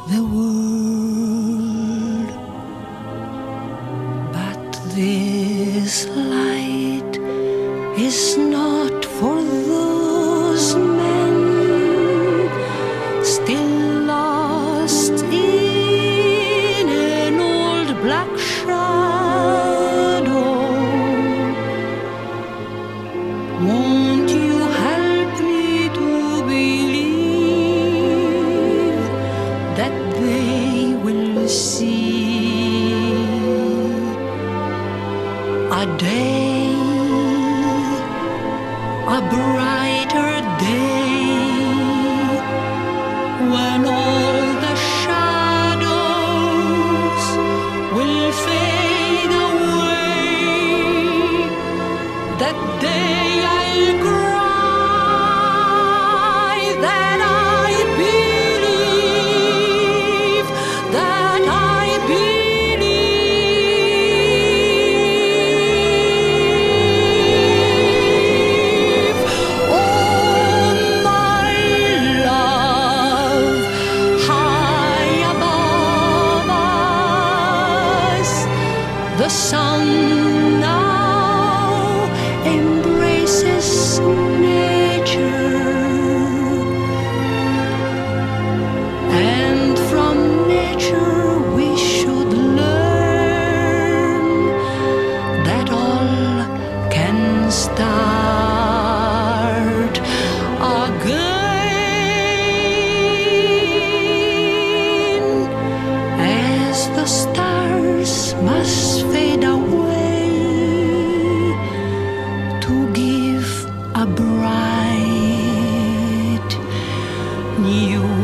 the world. But this light is not for those men still lost in an old black shadow. Won't you help me to believe that they will see a day, a brighter day, when all the shadows will fade away. That day I'll cry that I believe, that I believe. Oh, my love, high above us, the sun now embraces nature, and from nature we should learn that all can start again, as the stars must fade away to give a bright new